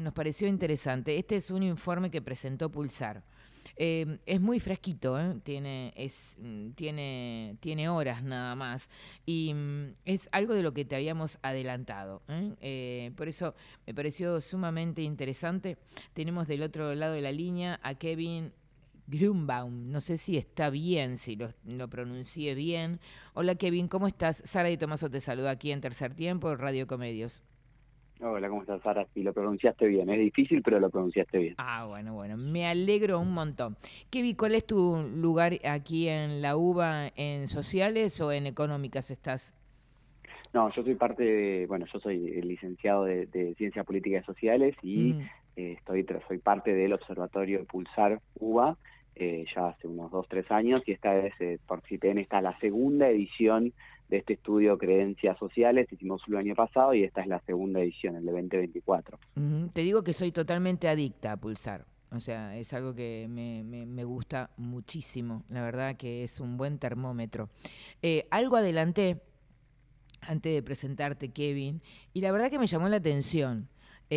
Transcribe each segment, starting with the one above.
nos pareció interesante. Este es un informe que presentó Pulsar. Es muy fresquito, tiene horas nada más y es algo de lo que te habíamos adelantado. Por eso me pareció sumamente interesante. Tenemos del otro lado de la línea a Kevin Grunbaum, no sé si está bien, si lo pronuncié bien. Hola Kevin, ¿cómo estás? Sara Di Tomaso te saluda aquí en Tercer Tiempo, Radio Comedios. Hola, ¿cómo estás, Sara? Sí, lo pronunciaste bien. Es difícil, pero lo pronunciaste bien. Bueno, me alegro un montón. Kevin, ¿cuál es tu lugar aquí en la UBA, en sociales o en económicas estás? No, yo soy parte bueno, yo soy el licenciado de Ciencias Políticas y Sociales y Mm. soy parte del Observatorio Pulsar UBA ya hace unos 2, 3 años y esta es, por si ven, esta es la segunda edición de este estudio Creencias Sociales. Hicimos el año pasado y esta es la segunda edición, el de 2024. Te digo que soy totalmente adicta a Pulsar. O sea, es algo que me gusta muchísimo. La verdad que es un buen termómetro. Algo adelanté antes de presentarte, Kevin, y la verdad que me llamó la atención.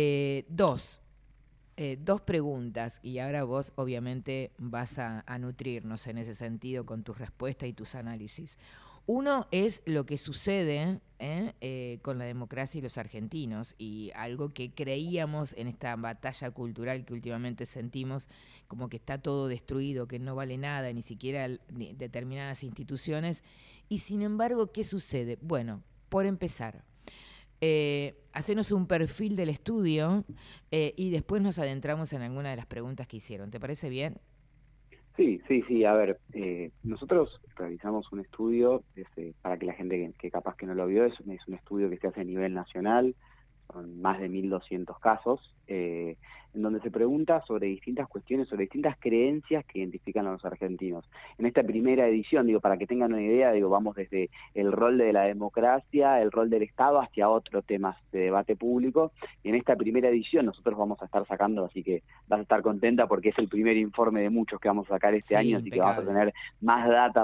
Dos preguntas, y ahora vos obviamente vas a nutrirnos en ese sentido con tu respuesta y tus análisis. Uno es lo que sucede con la democracia y los argentinos, y algo que creíamos en esta batalla cultural que últimamente sentimos, como que está todo destruido, que no vale nada, ni siquiera determinadas instituciones. Y sin embargo, ¿qué sucede? Bueno, por empezar, hacernos un perfil del estudio y después nos adentramos en alguna de las preguntas que hicieron. ¿Te parece bien? Sí, sí, sí. A ver, nosotros realizamos un estudio, para que la gente que capaz que no lo vio, es un estudio que se hace a nivel nacional, son más de 1.200 casos, en donde se pregunta sobre distintas cuestiones, sobre distintas creencias que identifican a los argentinos. En esta primera edición, digo, para que tengan una idea, digo, vamos desde el rol de la democracia, el rol del Estado, hacia otros temas de debate público. Y en esta primera edición nosotros vamos a estar sacando, así que vas a estar contenta porque es el primer informe de muchos que vamos a sacar este Sí, año, así que vamos a impecable. tener más data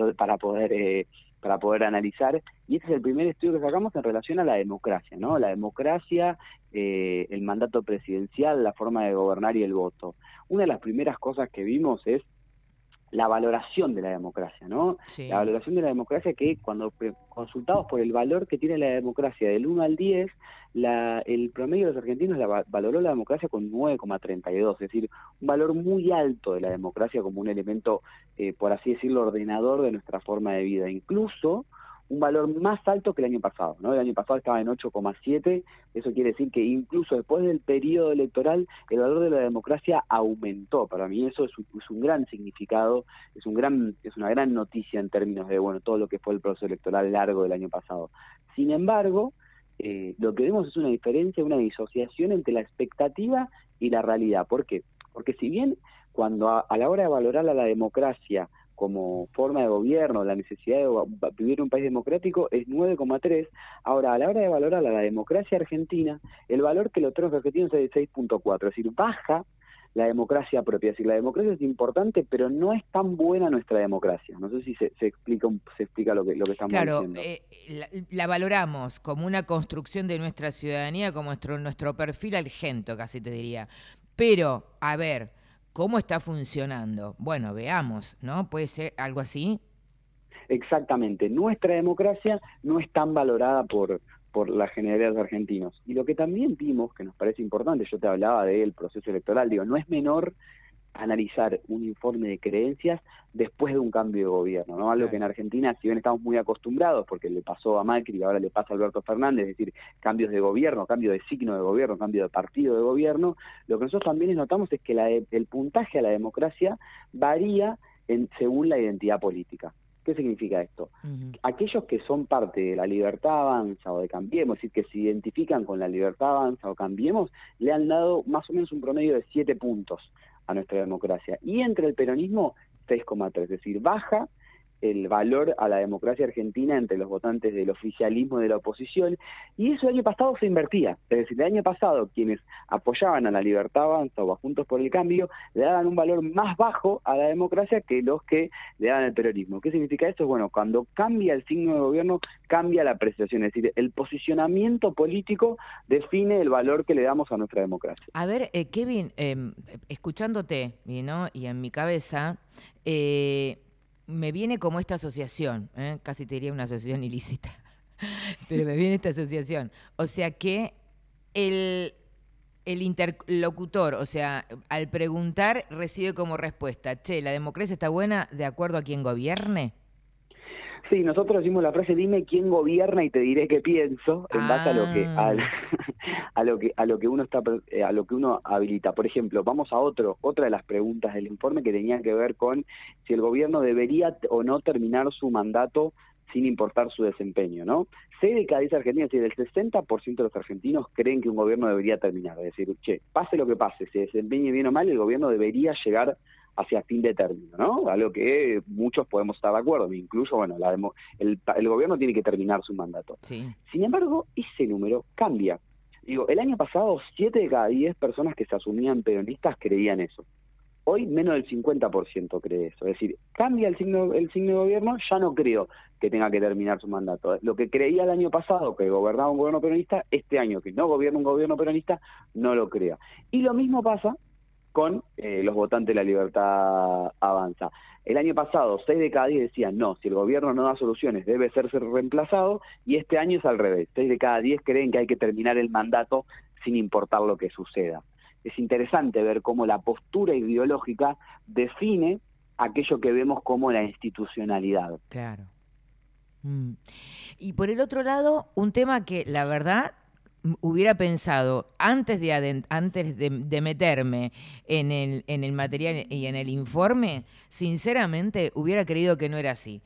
para poder analizar. Y este es el primer estudio que sacamos en relación a la democracia, ¿no? La democracia, el mandato presidencial, la forma de gobernar y el voto. Una de las primeras cosas que vimos es la valoración de la democracia, ¿no? La Sí. valoración de la democracia, que cuando consultados por el valor que tiene la democracia del 1 al 10, el promedio de los argentinos valoró la democracia con 9,32, es decir, un valor muy alto de la democracia como un elemento, por así decirlo, ordenador de nuestra forma de vida. Incluso un valor más alto que el año pasado, ¿no? El año pasado estaba en 8,7, eso quiere decir que incluso después del periodo electoral el valor de la democracia aumentó. Para mí eso es un gran significado, es una gran noticia en términos de, bueno, todo lo que fue el proceso electoral largo del año pasado. Sin embargo, lo que vemos es una diferencia, una disociación entre la expectativa y la realidad. ¿Por qué? Porque si bien cuando a la hora de valorar a la democracia como forma de gobierno, la necesidad de vivir en un país democrático es 9,3, ahora a la hora de valorar a la democracia argentina, el valor que le otorgan los argentinos es de 6,4, es decir, baja la democracia propia. Es decir, la democracia es importante, pero no es tan buena nuestra democracia. No sé si se explica lo que estamos Claro, diciendo. la valoramos como una construcción de nuestra ciudadanía, como nuestro perfil argento, casi te diría. Pero, a ver, ¿cómo está funcionando? Bueno, veamos, ¿no? ¿Puede ser algo así? Exactamente, nuestra democracia no es tan valorada por la generalidad de los argentinos. Y lo que también vimos, que nos parece importante, yo te hablaba del proceso electoral, digo, no es menor analizar un informe de creencias después de un cambio de gobierno, ¿no? Algo que Claro. en Argentina, si bien estamos muy acostumbrados, porque le pasó a Macri y ahora le pasa a Alberto Fernández, es decir, cambios de gobierno, cambio de signo de gobierno, cambio de partido de gobierno, lo que nosotros también notamos es que el puntaje a la democracia varía según la identidad política. ¿Qué significa esto? Ujú. Aquellos que son parte de la Libertad Avanza o de Cambiemos, es decir, que se identifican con la Libertad Avanza o Cambiemos, le han dado más o menos un promedio de 7 puntos a nuestra democracia. Y entre el peronismo, 6,3, es decir, baja el valor a la democracia argentina entre los votantes del oficialismo y de la oposición, y eso el año pasado se invertía. Es decir, el año pasado quienes apoyaban a la Libertad Avanza o a Juntos por el Cambio le daban un valor más bajo a la democracia que los que le daban al peronismo. ¿Qué significa esto? Bueno, cuando cambia el signo de gobierno, cambia la apreciación, es decir, el posicionamiento político define el valor que le damos a nuestra democracia. A ver, Kevin, escuchándote, ¿no? Y en mi cabeza, me viene como esta asociación, casi te diría una asociación ilícita, pero me viene esta asociación. O sea que el interlocutor, o sea, al preguntar recibe como respuesta, che, ¿la democracia está buena de acuerdo a quien gobierne? Sí, nosotros decimos la frase, dime quién gobierna y te diré qué pienso, en base a lo que a lo que uno está a lo que uno habilita. Por ejemplo, vamos a otra de las preguntas del informe que tenía que ver con si el gobierno debería o no terminar su mandato sin importar su desempeño, ¿no? 6 de cada 10 argentinos, es decir, el 60% de los argentinos creen que un gobierno debería terminar, es decir, che, pase lo que pase, se desempeñe bien o mal, el gobierno debería llegar hacia fin de término, ¿no? Algo que muchos podemos estar de acuerdo, me incluyo, bueno, el gobierno tiene que terminar su mandato. Sí. Sin embargo, ese número cambia. Digo, el año pasado 7 de cada 10 personas que se asumían peronistas creían eso. Hoy menos del 50% cree eso. Es decir, cambia el signo de gobierno, ya no creo que tenga que terminar su mandato. Lo que creía el año pasado, que gobernaba un gobierno peronista, este año que no gobierna un gobierno peronista, no lo crea. Y lo mismo pasa con los votantes de la Libertad Avanza. El año pasado, 6 de cada 10 decían, no, si el gobierno no da soluciones, debe ser reemplazado, y este año es al revés. 6 de cada 10 creen que hay que terminar el mandato sin importar lo que suceda. Es interesante ver cómo la postura ideológica define aquello que vemos como la institucionalidad. Claro. Y por el otro lado, un tema que la verdad hubiera pensado antes de meterme en el material y en el informe, sinceramente hubiera creído que no era así.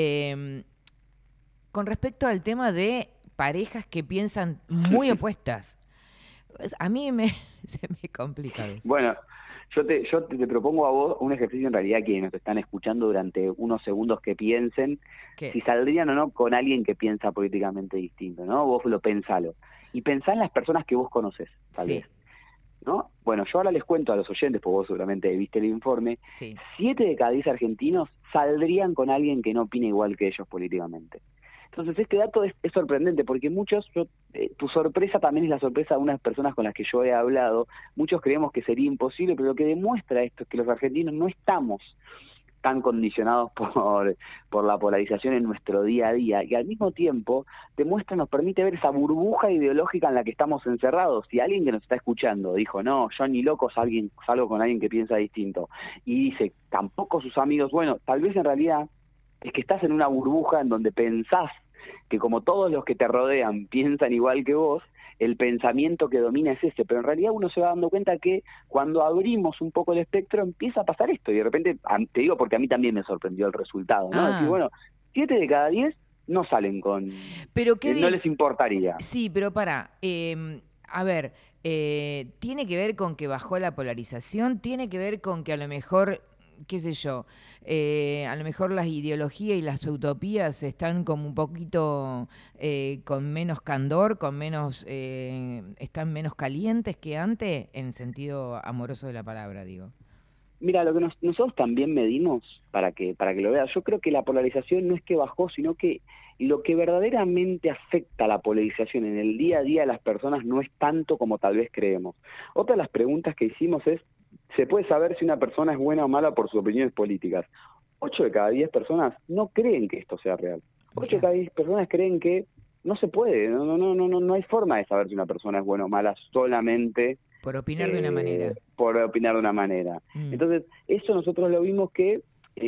Con respecto al tema de parejas que piensan muy opuestas, a mí se me complica a veces. Bueno, yo te propongo a vos un ejercicio en realidad que nos están escuchando durante unos segundos que piensen ¿Qué? Si saldrían o no con alguien que piensa políticamente distinto, ¿no? Vos pensalo. Y pensá en las personas que vos conocés, tal vez, ¿no? Bueno, yo ahora les cuento a los oyentes, porque vos seguramente viste el informe, 7 de cada 10 argentinos saldrían con alguien que no opina igual que ellos políticamente. Entonces este dato es sorprendente porque muchos, tu sorpresa también es la sorpresa de unas personas con las que yo he hablado, muchos creemos que sería imposible, pero lo que demuestra esto es que los argentinos no estamos tan condicionados por la polarización en nuestro día a día, y al mismo tiempo nos permite ver esa burbuja ideológica en la que estamos encerrados. Si alguien que nos está escuchando dijo, no, yo ni loco salgo con alguien que piensa distinto, y dice, tampoco sus amigos, bueno, tal vez en realidad es que estás en una burbuja en donde pensás que como todos los que te rodean piensan igual que vos, el pensamiento que domina es ese, pero en realidad uno se va dando cuenta que cuando abrimos un poco el espectro empieza a pasar esto, y de repente, te digo porque a mí también me sorprendió el resultado, ¿no? Decir, bueno, 7 de cada 10 no salen con... Pero no les importaría. Sí, pero a ver, tiene que ver con que bajó la polarización, tiene que ver con que a lo mejor, qué sé yo, a lo mejor las ideologías y las utopías están como un poquito con menos candor, están menos calientes que antes, en sentido amoroso de la palabra, digo. Mira, lo que nosotros también medimos, para que lo veas, yo creo que la polarización no es que bajó, sino que lo que verdaderamente afecta a la polarización en el día a día de las personas no es tanto como tal vez creemos. Otra de las preguntas que hicimos es, ¿se puede saber si una persona es buena o mala por sus opiniones políticas? 8 de cada 10 personas no creen que esto sea real. 8 de cada 10 personas creen que no se puede, no hay forma de saber si una persona es buena o mala solamente por opinar de una manera. Por opinar de una manera. Entonces, eso nosotros lo vimos que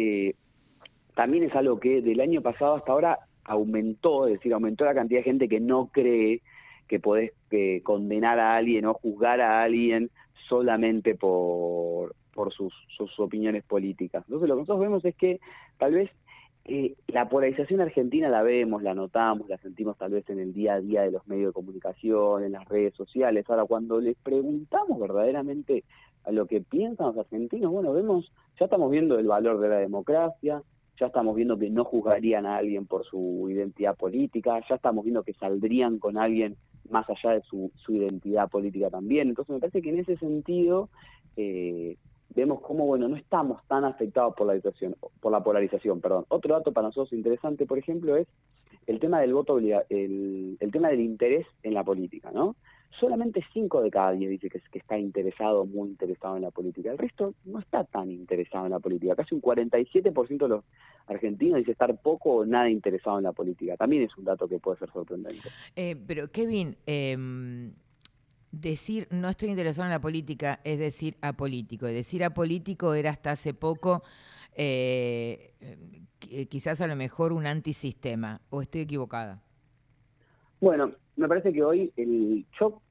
también es algo que del año pasado hasta ahora aumentó, es decir, aumentó la cantidad de gente que no cree que podés condenar a alguien o juzgar a alguien solamente por sus opiniones políticas. Entonces, lo que nosotros vemos es que tal vez la polarización argentina la vemos, la notamos, la sentimos tal vez en el día a día de los medios de comunicación, en las redes sociales. Ahora, cuando les preguntamos verdaderamente a lo que piensan los argentinos, bueno, ya estamos viendo el valor de la democracia, ya estamos viendo que no juzgarían a alguien por su identidad política, ya estamos viendo que saldrían con alguien más allá de su identidad política también. Entonces me parece que en ese sentido vemos cómo, bueno, no estamos tan afectados por la polarización, perdón. Otro dato para nosotros interesante, por ejemplo, es el tema del voto el tema del interés en la política, ¿no? Solamente 5 de cada 10 dice que está interesado, muy interesado en la política. El resto no está tan interesado en la política. Casi un 47% de los argentinos dice estar poco o nada interesado en la política. También es un dato que puede ser sorprendente. Pero Kevin, decir no estoy interesado en la política es decir apolítico. Decir apolítico era hasta hace poco quizás a lo mejor un antisistema. ¿O estoy equivocada? Bueno, me parece que hoy yo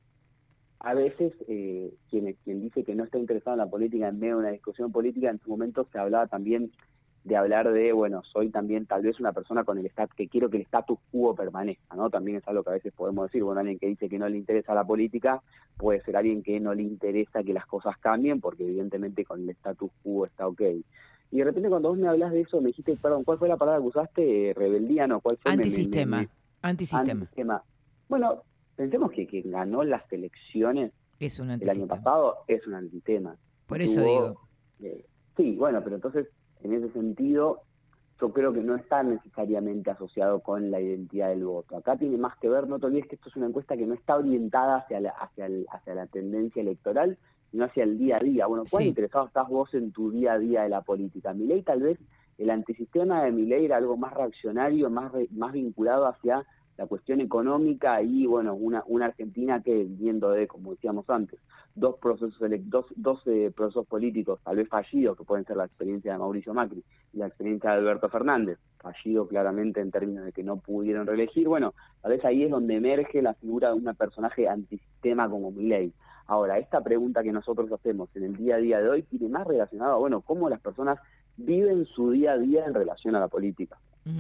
a veces quien dice que no está interesado en la política en medio de una discusión política, en su momento se hablaba también de hablar de, bueno, soy también tal vez una persona con que quiero que el status quo permanezca, ¿no? También es algo que a veces podemos decir, bueno, alguien que dice que no le interesa la política puede ser alguien que no le interesa que las cosas cambien, porque evidentemente con el status quo está ok. Y de repente cuando vos me hablas de eso, me dijiste, perdón, ¿cuál fue la palabra que usaste? ¿Rebeldía? No, ¿cuál fue? Antisistema. Antisistema. Bueno, pensemos que quien ganó las elecciones es un el año pasado es un antisistema. Por eso digo. Sí, bueno, pero entonces, en ese sentido, yo creo que no está necesariamente asociado con la identidad del voto. Acá tiene más que ver, no te olvides que esto es una encuesta que no está orientada hacia la tendencia electoral, sino hacia el día a día. Bueno, ¿cuán interesado estás vos en tu día a día de la política? Milei, tal vez el antisistema de Milei era algo más reaccionario, más vinculado hacia la cuestión económica y, bueno, una Argentina que, viendo de, como decíamos antes, dos procesos políticos tal vez fallidos, que pueden ser la experiencia de Mauricio Macri y la experiencia de Alberto Fernández, fallido claramente en términos de que no pudieron reelegir. Bueno, tal vez ahí es donde emerge la figura de un personaje antisistema como Milei. Ahora, esta pregunta que nosotros hacemos en el día a día de hoy tiene más relacionado a, bueno, cómo las personas viven su día a día en relación a la política.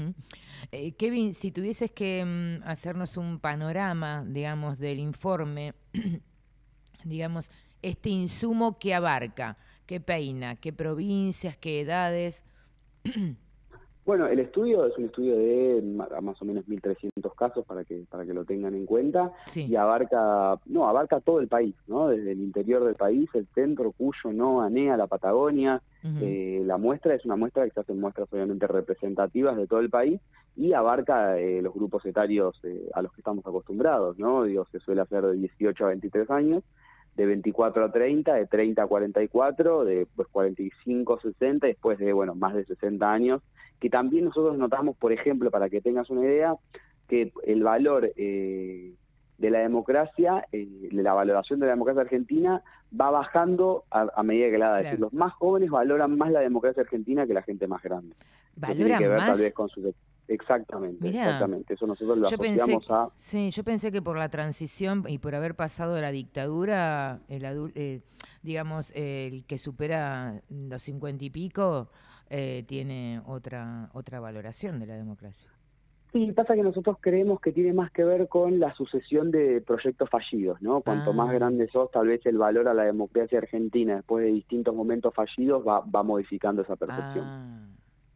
Kevin, si tuvieses que hacernos un panorama, digamos, del informe, digamos, este insumo que abarca, que peina, qué provincias, qué edades. Bueno, el estudio es un estudio de más o menos 1.300 casos para que lo tengan en cuenta, y abarca todo el país, ¿no? Desde el interior del país, el centro, Cuyo, NOA, NEA, la Patagonia. La muestra es una muestra que se hacen muestras obviamente representativas de todo el país y abarca los grupos etarios a los que estamos acostumbrados, ¿no? Digo, se suele hacer de 18 a 23 años, de 24 a 30, de 30 a 44, de 45 a 60, y después de, bueno, más de 60 años, que también nosotros notamos, por ejemplo, para que tengas una idea, que el valor de la democracia, la valoración de la democracia argentina va bajando a medida que la edad. Es decir, los más jóvenes valoran más la democracia argentina que la gente más grande. ¿Valoran tiene que ver, más? Tal vez con sus... Exactamente, Mirá, exactamente. Eso nosotros lo asociamos a... Sí, yo pensé que por la transición y por haber pasado de la dictadura, digamos, el que supera los 50 y pico tiene otra valoración de la democracia. Sí, pasa que nosotros creemos que tiene más que ver con la sucesión de proyectos fallidos, ¿no? Cuanto más grande sos, tal vez el valor a la democracia argentina después de distintos momentos fallidos va modificando esa percepción.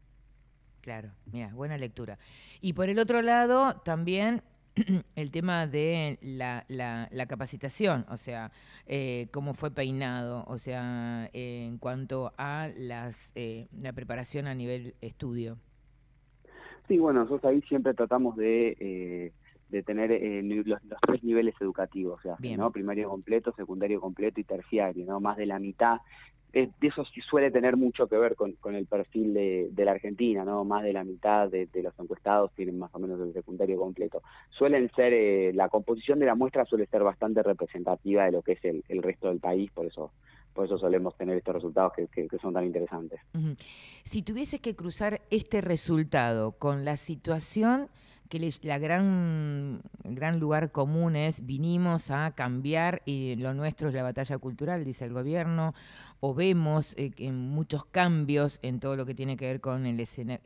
Claro, mira, buena lectura. Y por el otro lado, también el tema de la capacitación, o sea, cómo fue peinado, o sea, en cuanto a la preparación a nivel estudio. Sí, bueno, nosotros ahí siempre tratamos de tener los 3 niveles educativos, o sea, ¿no? Primario completo, secundario completo y terciario, ¿no? Más de la mitad. De eso sí suele tener mucho que ver con el perfil de la Argentina, ¿no? Más de la mitad de los encuestados tienen más o menos el secundario completo. Suelen ser, la composición de la muestra suele ser bastante representativa de lo que es el resto del país, por eso solemos tener estos resultados que son tan interesantes. Si tuvieses que cruzar este resultado con la situación que la gran lugar común es vinimos a cambiar y lo nuestro es la batalla cultural, dice el gobierno, o vemos muchos cambios en todo lo que tiene que ver con el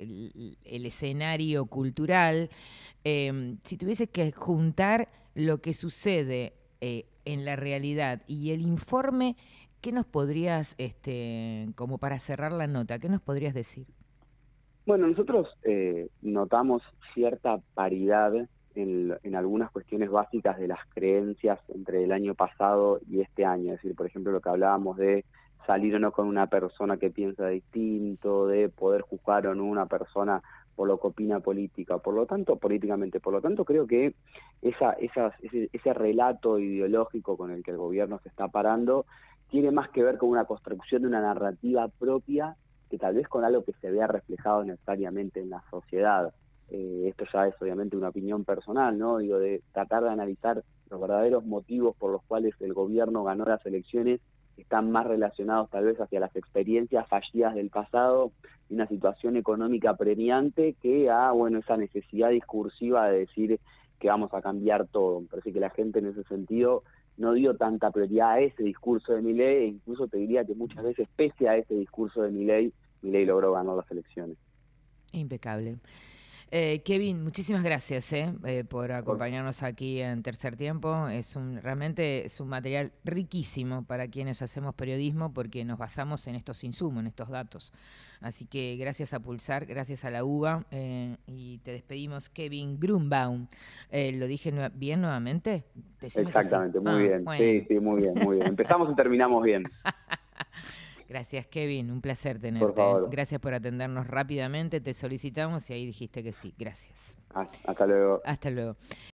escenario cultural. Si tuviese que juntar lo que sucede en la realidad y el informe, ¿qué nos podrías, como para cerrar la nota, qué nos podrías decir? Bueno, nosotros notamos cierta paridad en algunas cuestiones básicas de las creencias entre el año pasado y este año. Es decir, por ejemplo, lo que hablábamos de salir o no con una persona que piensa distinto, de poder juzgar o no una persona por lo que opina políticamente. Por lo tanto, creo que ese relato ideológico con el que el gobierno se está parando tiene más que ver con una construcción de una narrativa propia que tal vez con algo que se vea reflejado necesariamente en la sociedad. Esto ya es obviamente una opinión personal, ¿no? Digo, de tratar de analizar los verdaderos motivos por los cuales el gobierno ganó las elecciones, que están más relacionados tal vez hacia las experiencias fallidas del pasado y una situación económica premiante que a, bueno, esa necesidad discursiva de decir que vamos a cambiar todo. Me parece que la gente en ese sentido no dio tanta prioridad a ese discurso de Milei, e incluso te diría que muchas veces, pese a ese discurso de Milei logró ganar las elecciones. Impecable. Kevin, muchísimas gracias por Por, acompañarnos aquí en Tercer Tiempo. Realmente es un material riquísimo para quienes hacemos periodismo porque nos basamos en estos insumos, en estos datos. Así que gracias a Pulsar, gracias a la UBA y te despedimos, Kevin Grunbaum. ¿Lo dije bien nuevamente? Decime que sí. exactamente, muy bien. Bueno. Sí, sí, muy bien, muy bien. Empezamos y terminamos bien. Gracias, Kevin. Un placer Por tenerte. favor. Gracias por atendernos rápidamente. Te solicitamos y ahí dijiste que sí. Gracias. Hasta luego. Hasta luego.